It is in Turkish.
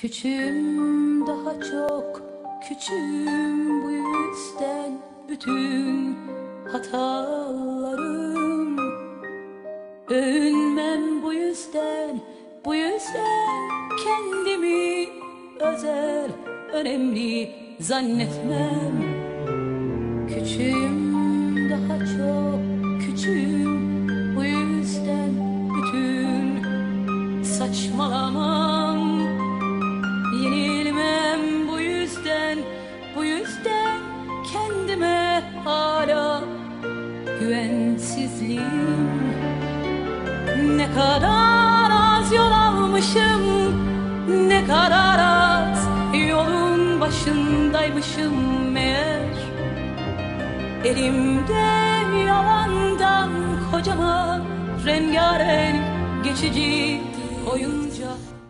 Küçüğüm, daha çok küçüğüm, bu yüzden bütün hatalarım. Övünmem bu yüzden kendimi özel, önemli zannetmem. Küçüğüm, daha çok küçüğüm, bu yüzden bütün saçmalamam. Yenilmem bu yüzden kendime hala güvensizliğim. Ne kadar az yol almışım, ne kadar az yolun başındaymışım meğer. Elimde yalandan kocaman rengarenk geçici oyuncak.